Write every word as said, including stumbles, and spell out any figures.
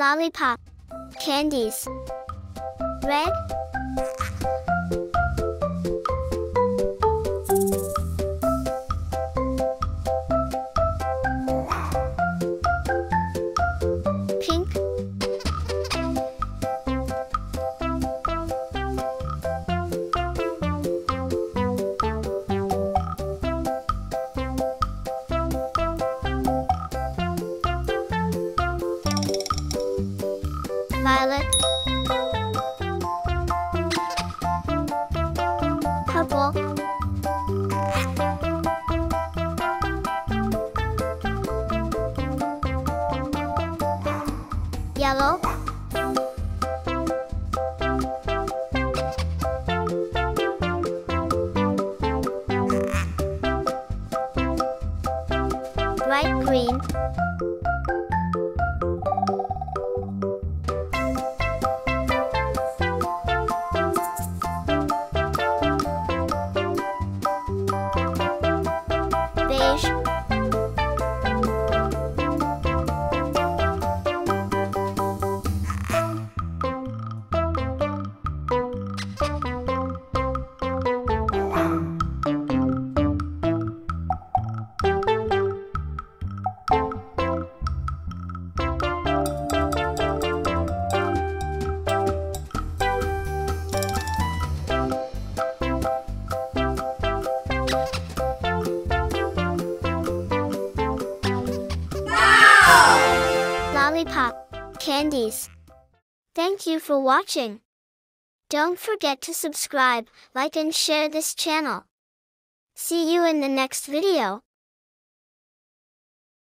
Lollipop Candies. Red, pink, violet, purple, yellow, bright green, beige, Lollipop Candies. Thank you for watching. Don't forget to subscribe, like and share this channel. See you in the next video.